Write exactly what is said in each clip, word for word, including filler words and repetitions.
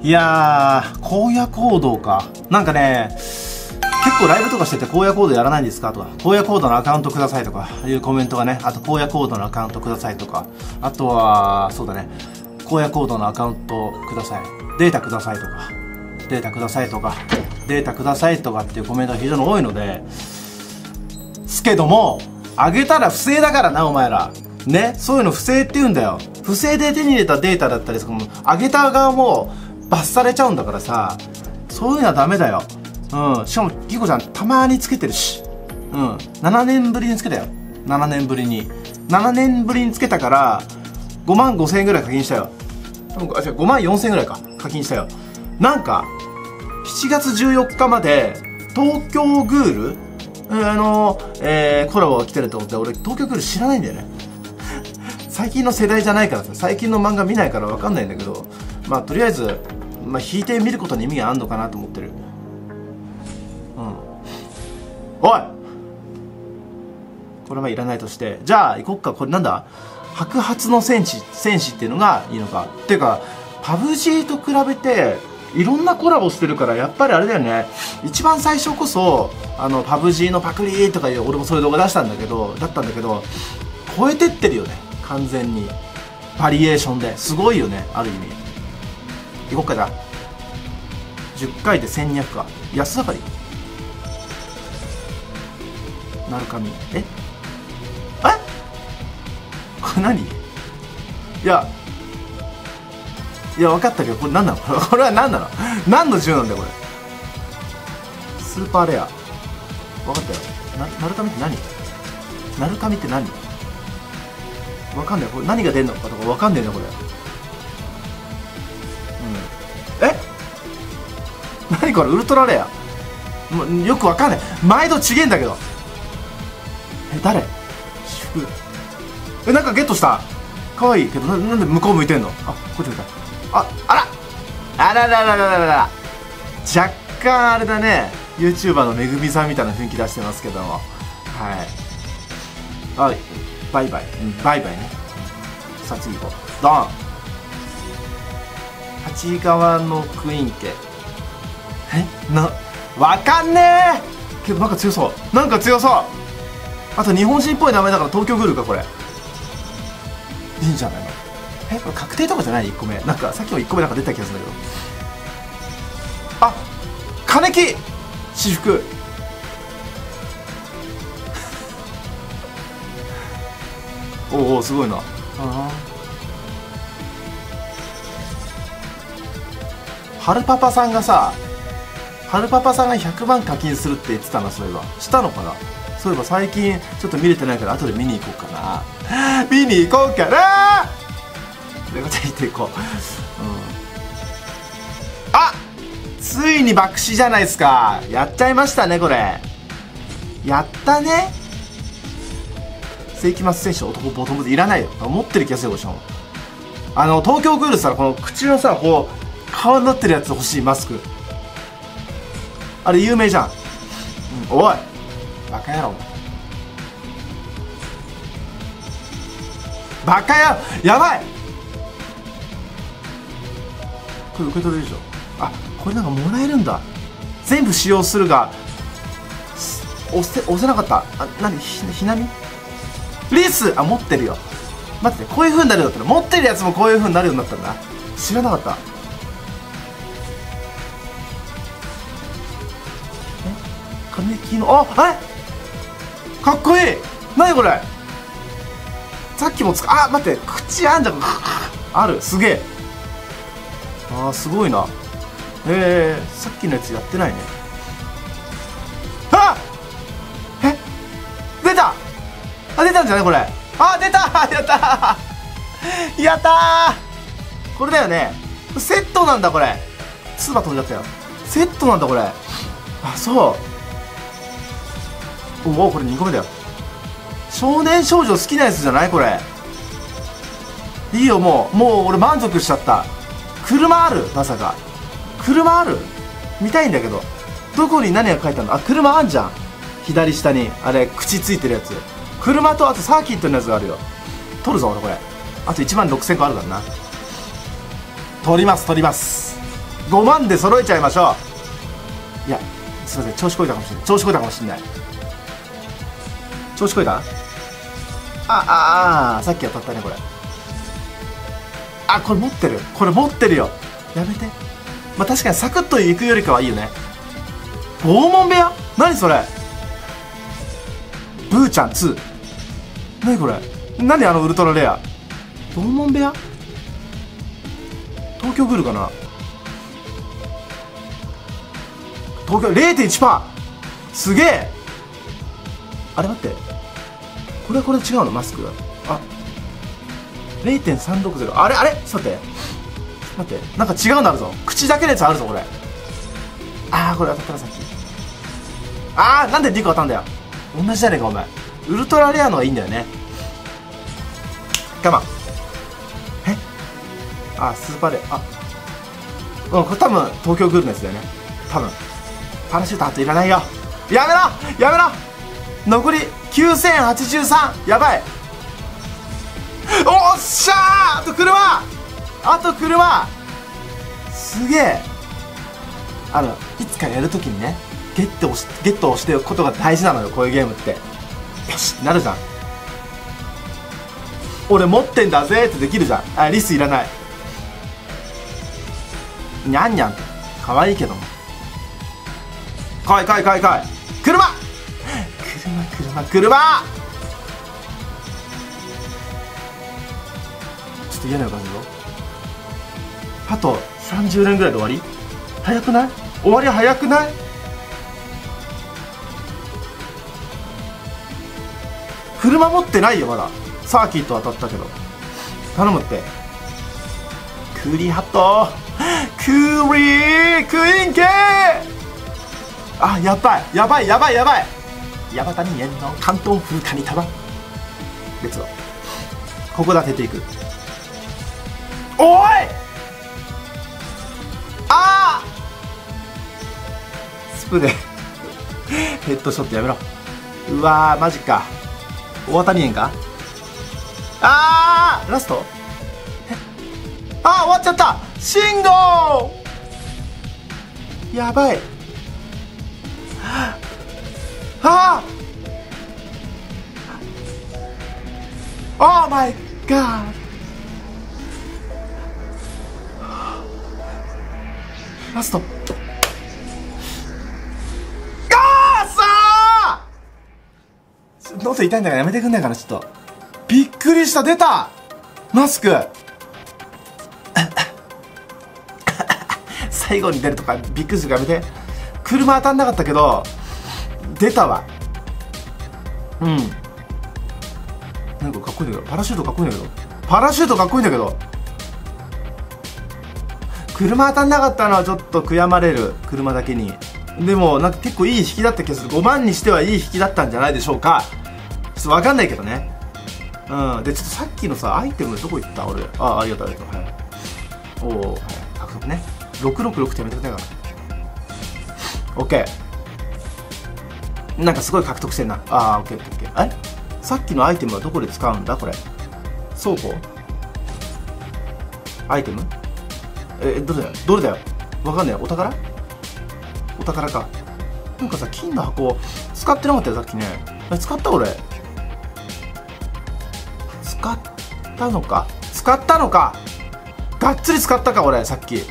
いやー、荒野行動か。なんかね、結構ライブとかしてて荒野行動やらないんですかとか、荒野行動のアカウントくださいとかいうコメントがね、あと荒野行動のアカウントくださいとか、あとは、そうだね、荒野行動のアカウントください。データくださいとか、データくださいとか、データくださいとかっていうコメントが非常に多いので、すけども、あげたら不正だからな、お前ら。ね、そういうの不正って言うんだよ。不正で手に入れたデータだったりとかも、あげた側も罰されちゃうんだからさ、そういうのはダメだよ。うん。しかも、ギコちゃんたまにつけてるし。うん。ななねんぶりにつけたよ。ななねんぶりに。ななねんぶりにつけたから、ごまんごせんえんぐらい課金したよ。あ、違う、ごまんよんせんえんぐらいか。課金したよ。なんか、しちがつじゅうよっかまで、東京グール、うん、あのー、えー、コラボが来てるってことで、俺、東京グール知らないんだよね。最近の世代じゃないからさ、最近の漫画見ないからわかんないんだけど、まあ、とりあえず、まあ、引いて見ることに意味があるのかなと思ってる。うん。おいこれはいらないとして。じゃあ、行こっか。これなんだ白髪の戦士、戦士っていうのがいいのか。っていうか、パブジー と比べて、いろんなコラボしてるから、やっぱりあれだよね。一番最初こそ、あの、パブジー のパクリーとかいう、俺もそういう動画出したんだけど、だったんだけど、超えてってるよね。完全に。バリエーションで。すごいよね。ある意味。行こっか、じゃあ。じゅっかいでせんにひゃくか。安上がりなるかみ。ええこれ何いや、いや、分かったけど、これ何なのこれは何なの何の銃なんだよ、これ。スーパーレア。分かったよ。な、なるかみって何なるかみって何分かんない。これ何が出んのかとか分かんねえな、これ。うん。え何これウルトラレア。もうよく分かんない。毎度ちげえんだけど。え、誰祝え、なんかゲットした。かわいいけど、な、なんで向こう向いてんの。あ、こっち向いた。あ、あらあららららららら。若干あれだね。YouTuber のめぐみさんみたいな雰囲気出してますけども。はい。あ、バイバイ。うん、バイバイね。さあ次行こう。ドン。八川のクイーン家。えな、わかんねえけどなんか強そう。なんか強そう。あと日本人っぽい名前だから東京グルーか、これ。いいんじゃないの。え、これ確定とかじゃない ?いっ 個目。なんかさっきもいっこめなんか出た気がするんだけど。あ、金木私服。おお、すごいな。ああ。はるパパさんがさ、はるパパさんがひゃくまん課金するって言ってたな、そういえば。したのかな。そういえば最近ちょっと見れてないから後で見に行こうかな。見に行こうかな。ということで言っていこう。うん、あ、ついに爆死じゃないですか。やっちゃいましたね、これ。やったね。世紀末選手男ボトムでいらないよ。持ってる気がするでしょ。あの東京グールさ、この口のさ、こう顔になってるやつ欲しい。マスクあれ有名じゃん。うん、おいバカ野郎。バカ野郎、やばい。これ受け取れるでしょ。あ、これなんかもらえるんだ。全部使用するが押せ、押せなかった。あ、なに、ひ、ひなみリス。あ、持ってるよ。待って、こういう風になるようになったら、持ってるやつもこういう風になるようになったんだ。知らなかった。え、金木の、あ、あれかっこいい。なにこれ。さっきもつか、あ、待って、口あんじゃん。ある、すげえ。あー、すごいな。えー、さっきのやつやってないね。あ、え、出た。あ、出たんじゃないこれ。あ、出た。やったー。やったー。これだよね。セットなんだこれ。ツバ飛んじゃったよ。セットなんだこれ。あ、そう。おお、これにこめだよ。少年少女好きなやつじゃないこれ。いいよ、もうもう俺満足しちゃった。車ある。まさか車ある。見たいんだけど。どこに何が書いてあるの。あ、車あんじゃん。左下にあれ口ついてるやつ。車とあとサーキットのやつがあるよ。取るぞ俺これ。あといちまんろくせんこあるからな。取ります取ります。 ごまんで揃えちゃいましょう。いやすいません、調子こいたかもしれない調子こいたかもしれない調子こいた。あああさっき当たったねこれ。あこれ持ってるこれ持ってるよ。やめて。まあ確かにサクッといくよりかはいいよね。拷問部屋何それ。ブーちゃんツー何これ。何あのウルトラレア。拷問部屋東京グルかな。東京 れいてんいちパーセント すげえ。あれ待ってこれはこれ違うのマスクが。あ れいてんさんろくゼロ あれあれちょっと待って待ってなんか違うのあるぞ。口だけのやつあるぞこれ。あーこれ当たったなさっき。あーなんでにこ当たんだよ。同じじゃねえかお前。ウルトラレアのがいいんだよね。我慢。えあスーパーレア。あうんこれ多分東京グルのやつだよね多分。パラシュートあといらないよ。やめろやめろ。残りきゅうせんはちじゅうさん。やばい。おっしゃー。あと車あと車すげえ。あのいつかやるときにねゲットをしゲットをしておくことが大事なのよこういうゲームって。よしってなるじゃん。俺持ってんだぜってできるじゃん。あリスいらない。にゃんにゃんって可愛いけども。かいかいかいかい。車車車車。ちょっと嫌な予感するぞ。あとさんじゅうねんぐらいで終わり。早くない終わり早くない。車持ってないよまだ。サーキット当たったけど頼むって。クーリーハットクーリークイーン系。あやばいやばいやばいやばい。ヤバタ人間の関東風カニ束別はここで当てていく。おいあースプレーヘッドショットやめろ。うわーマジか。大当たり人間か。あーラスト。あー終わっちゃった。信号やばい。ああ Oh my god ラスト。あーさー喉痛いんだからやめてくんないかな。ちょっとびっくりした。出たマスク最後に出るとかびっくりするからやめて。車当たんなかったけど出たわ。うんなんかかっこいいんだけどパラシュートかっこいいんだけどパラシュートかっこいいんだけど車当たんなかったのはちょっと悔やまれる。車だけに。でもなんか結構いい引きだった気がする。ごまんにしてはいい引きだったんじゃないでしょうか。ちょっと分かんないけどね。うんでちょっとさっきのさアイテムどこ行った俺。あありがとうありがとう。はいおお、はい、獲得ね。ろくろくろくってやめてくれないかな。オッケーなんかすごい獲得してんな。ああオッケーオッケーオッケー。えさっきのアイテムはどこで使うんだこれ。倉庫アイテムえどれだよどれだよわかんない。お宝お宝か。なんかさ金の箱使ってなかったよさっきね。え使った俺使ったのか使ったのかがっつり使ったか俺さっき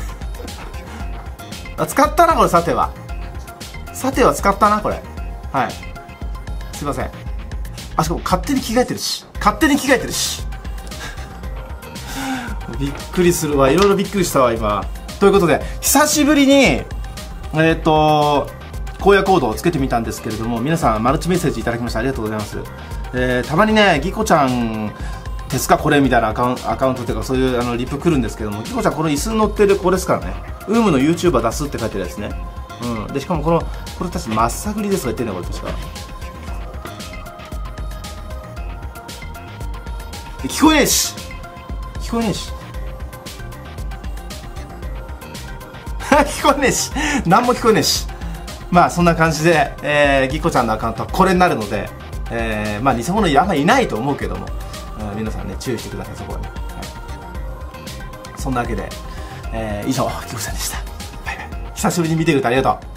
あ使ったなこれ。さてはさては使ったなこれ。はいすいません。あしかも勝手に着替えてるし勝手に着替えてるしびっくりするわ。いろいろびっくりしたわ今。ということで久しぶりにえっ、ー、と荒野コードをつけてみたんですけれども、皆さんマルチメッセージいただきましてありがとうございます。えー、たまにねギコちゃんですかこれみたいなアカウンアカウントというかそういうあのリプ来るんですけども、ギコちゃんこの椅子に乗ってる子ですからね。ウームの YouTuber 出すって書いてるやつね。うんでしかもこのこれ確かまっさぐりですとか言ってるねこれ確か。聞こえねえし聞こえねえし聞こえねえし何も聞こえねえし。まあそんな感じで、えー、ギコちゃんのアカウントはこれになるので、えー、まあ偽物あんまりいないと思うけども、皆さんね注意してくださいそこはね、はい、そんなわけでえー、以上、キクさんでした。バイバイ。久しぶりに見てくれてありがとう。